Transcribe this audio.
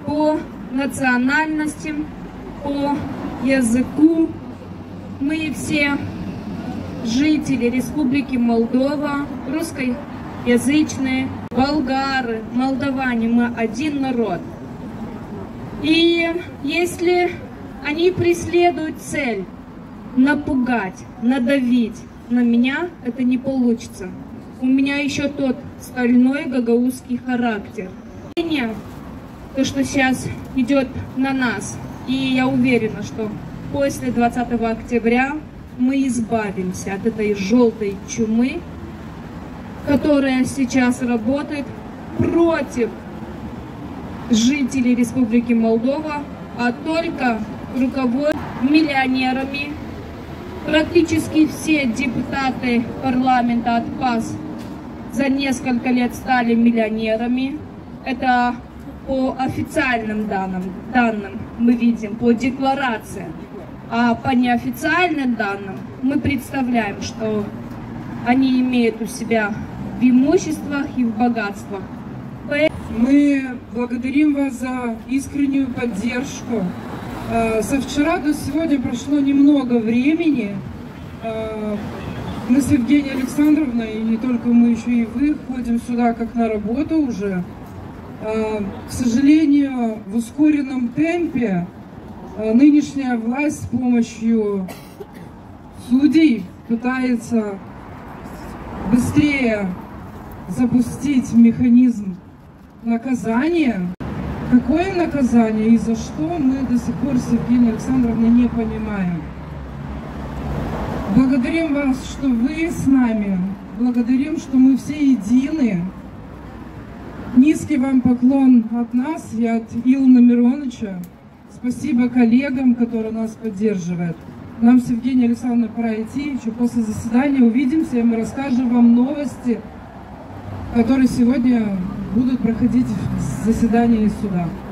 по национальности, по языку. Мы все жители Республики Молдова, русскоязычные, болгары, молдаване, мы один народ. И если они преследуют цель напугать, надавить на меня, это не получится. У меня еще тот стальной гагаузский характер. То, что сейчас идет на нас, и я уверена, что после 20 октября мы избавимся от этой желтой чумы, которая сейчас работает против жителей Республики Молдова, а только руководят миллионерами. Практически все депутаты парламента от ПАС за несколько лет стали миллионерами. Это по официальным данным мы видим, по декларациям. А по неофициальным данным мы представляем, что они имеют у себя в имуществах и в богатствах. Мы благодарим вас за искреннюю поддержку. Со вчера до сегодня прошло немного времени. Мы с Евгенией Александровной, и не только мы, еще и вы, ходим сюда как на работу уже. К сожалению, в ускоренном темпе нынешняя власть с помощью судей пытается быстрее запустить механизм наказания. Какое наказание и за что, мы до сих пор с Евгенией Александровной не понимаем. Благодарим вас, что вы с нами, благодарим, что мы все едины. Низкий вам поклон от нас и от Илны Мироновича. Спасибо коллегам, которые нас поддерживают. Нам с Евгенией Александровной пора идти. Еще после заседания увидимся, и мы расскажем вам новости, которые сегодня будут проходить в заседании суда.